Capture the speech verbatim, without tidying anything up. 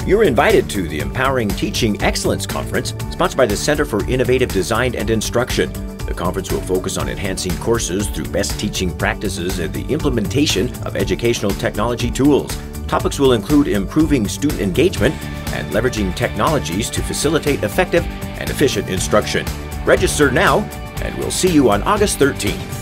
You're invited to the Empowering Teaching Excellence Conference, sponsored by the Center for Innovative Design and Instruction. The conference will focus on enhancing courses through best teaching practices and the implementation of educational technology tools. Topics will include improving student engagement and leveraging technologies to facilitate effective and efficient instruction. Register now, and we'll see you on August thirteenth.